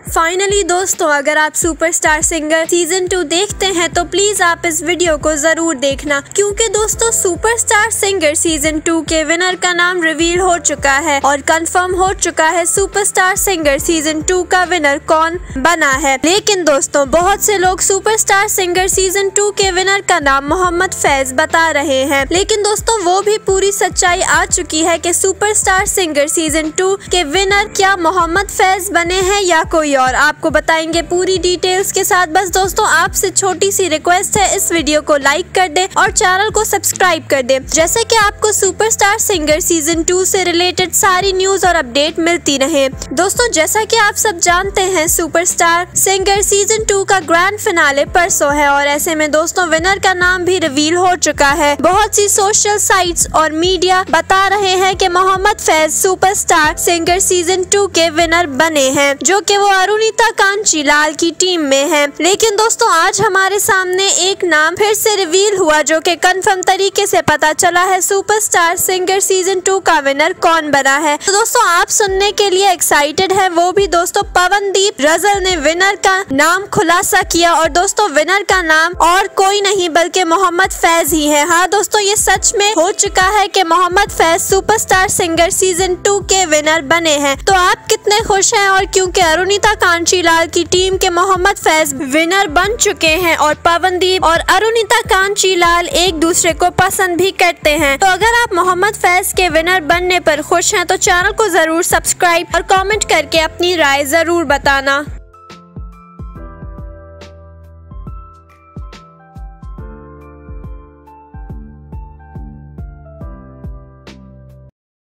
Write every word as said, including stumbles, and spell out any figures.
Finally दोस्तों, अगर आप सुपरस्टार सिंगर सीजन टू देखते हैं तो प्लीज आप इस वीडियो को जरूर देखना, क्योंकि दोस्तों सुपरस्टार सिंगर सीजन टू के विनर का नाम रिवील हो चुका है और कंफर्म हो चुका है सुपरस्टार सिंगर सीजन टू का विनर कौन बना है। लेकिन दोस्तों बहुत से लोग सुपरस्टार सिंगर सीजन टू के विनर का नाम मोहम्मद फैज बता रहे हैं, लेकिन दोस्तों वो भी पूरी सच्चाई आ चुकी है कि सुपरस्टार सिंगर सीजन टू के विनर क्या मोहम्मद फैज बने हैं या कोई और, आपको बताएंगे पूरी डिटेल्स के साथ। बस दोस्तों आपसे छोटी सी रिक्वेस्ट है, इस वीडियो को लाइक कर दे और चैनल को सब्सक्राइब कर दे, जैसे कि आपको सुपरस्टार सिंगर सीजन टू से रिलेटेड सारी न्यूज और अपडेट मिलती रहे। दोस्तों जैसा कि आप सब जानते हैं सुपरस्टार सिंगर सीजन टू का ग्रैंड फिनाले परसों है और ऐसे में दोस्तों विनर का नाम भी रिवील हो चुका है। बहुत सी सोशल साइट्स और मीडिया बता रहे हैं कि Mohammed Faiz superstar singer season two के विनर बने हैं, जो कि वो अरुणिता कांचीलाल की टीम में है। लेकिन दोस्तों आज हमारे सामने एक नाम फिर से रिवील हुआ, जो कि कंफर्म तरीके से पता चला है सुपरस्टार सिंगर सीजन टू का विनर कौन बना है। तो दोस्तों आप सुनने के लिए एक्साइटेड हैं, वो भी दोस्तों पवनदीप रजल ने विनर का नाम खुलासा किया और दोस्तों विनर का नाम और कोई नहीं बल्कि मोहम्मद फैज ही है। हाँ दोस्तों ये सच में हो चुका है कि Mohammed Faiz superstar singer season two के विनर बने हैं। तो आप कितने खुश हैं? और क्योंकि अरुणिता कांचीलाल की टीम के मोहम्मद फैज विनर बन चुके हैं और पवनदीप और अरुणिता कांचीलाल एक दूसरे को पसंद भी करते हैं, तो अगर आप मोहम्मद फैज के विनर बनने पर खुश हैं तो चैनल को जरूर सब्सक्राइब और कमेंट करके अपनी राय जरूर बताना।